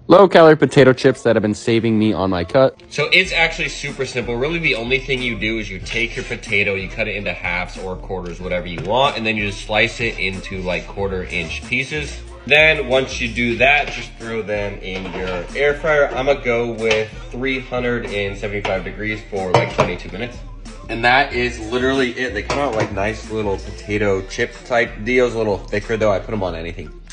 Low calorie potato chips that have been saving me on my cut. So it's actually super simple. Really, the only thing you do is you take your potato, you cut it into halves or quarters, whatever you want, and then you just slice it into like 1/4-inch pieces. Then once you do that, just throw them in your air fryer. I'm gonna go with 375 degrees for like 22 minutes. And that is literally it. They come out like nice little potato chip type deals, a little thicker though. I put them on anything.